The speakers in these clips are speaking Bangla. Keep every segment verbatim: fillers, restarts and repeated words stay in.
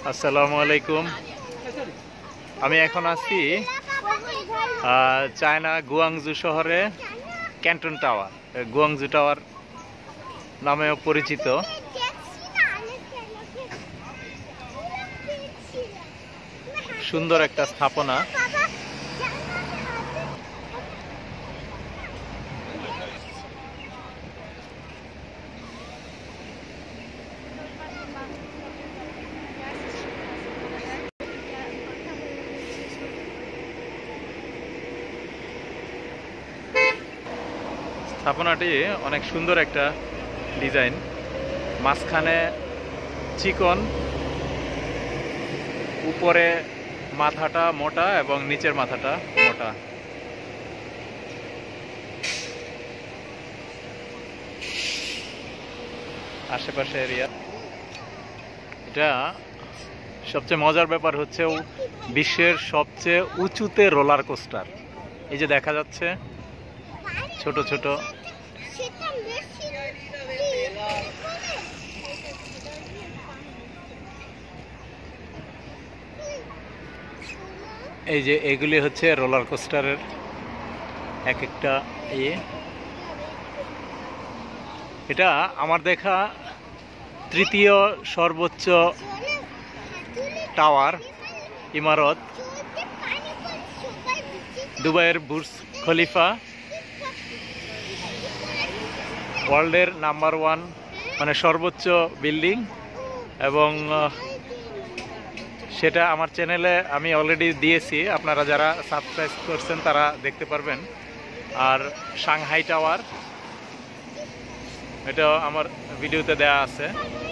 আসসালামু আলাইকুম। আমি এখন আছি চায়না গুয়াংজু শহরে ক্যান্টন টাওয়ার, গুয়াংজু টাওয়ার নামেও পরিচিত। সুন্দর একটা স্থাপনা। স্থাপনাটি অনেক সুন্দর একটা ডিজাইন, মাঝখানে চিকন, উপরে মাথাটা মোটা এবং নিচের মাথাটা মোটা। আশেপাশে এরিয়া। এটা সবচেয়ে মজার ব্যাপার হচ্ছে বিশ্বের সবচেয়ে উঁচুতে রোলার কোস্টার। এই যে দেখা যাচ্ছে ছোট ছোট। এই যে এগুলি হচ্ছে রোলার কোস্টারের এক একটা ইয়ে। এটা আমার দেখা তৃতীয় সর্বোচ্চ টাওয়ার ইমারত, দুবাইয়ের বুর্জ খলিফা, ওয়ার্ল্ডের নাম্বার ওয়ান মানে সর্বোচ্চ বিল্ডিং। এবং সেটা আমার চ্যানেলে আমি অলরেডি দিয়েছি, আপনারা যারা সাবস্ক্রাইব করছেন তারা দেখতে পারবেন। আর সাংহাই টাওয়ার, এটা আমার ভিডিওতে দেয়া আছে।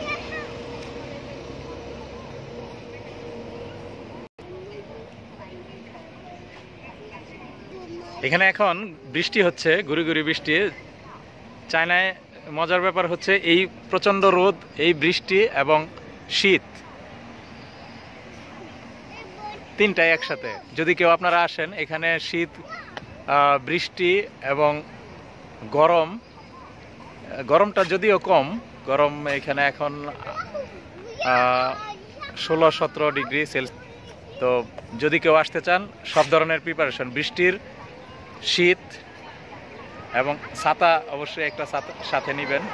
এখানে এখন বৃষ্টি হচ্ছে, গুড়ি গুড়ি বৃষ্টি। চায়নায় মজার ব্যাপার হচ্ছে এই প্রচণ্ড রোদ, এই বৃষ্টি এবং শীত তিনটাই একসাথে। যদি কেউ আপনারা আসেন এখানে, শীত, বৃষ্টি এবং গরম। গরমটা যদিও কম, গরম এখানে এখন ষোলো সতেরো ডিগ্রি সেলসিয়াস। তো যদি কেউ আসতে চান, সব ধরনের প্রিপারেশন, বৃষ্টির, শীত এবং ছাতা অবশ্যই একটা সাথে নেবেন।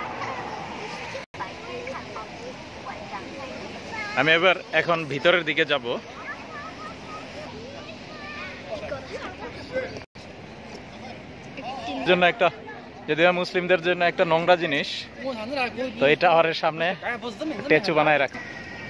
আমি এবার এখন ভিতরের দিকে যাব। জন্য একটা, যদিও মুসলিমদের জন্য একটা নোংরা জিনিস, তো এই টাওয়ারের সামনে স্ট্যাচু বানায় রাখে।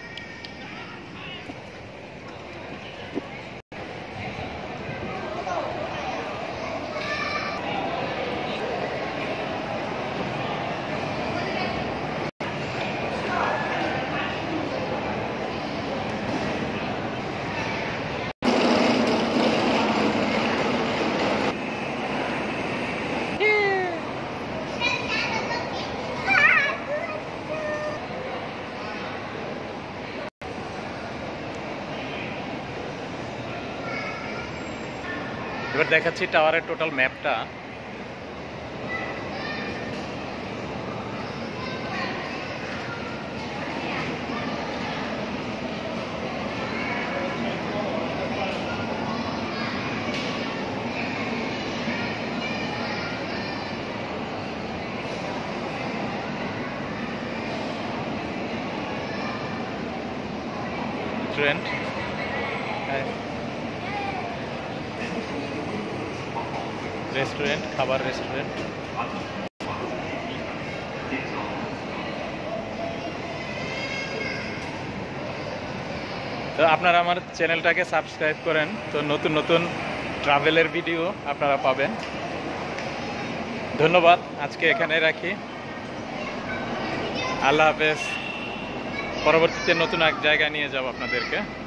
এবার দেখাচ্ছি টাওয়ারের টোটাল ম্যাপটা। রেস্টুরেন্ট, রেস্টুরেন্ট খাবার রেস্টুরেন্ট। তো আপনারা আমার চ্যানেলটাকে সাবস্ক্রাইব করেন, তো নতুন নতুন ট্রাভেলের ভিডিও আপনারা পাবেন। ধন্যবাদ, আজকে এখানে রাখি। আল্লাহ হাফেজ। পরবর্তীতে নতুন এক জায়গায় নিয়ে যাব আপনাদেরকে।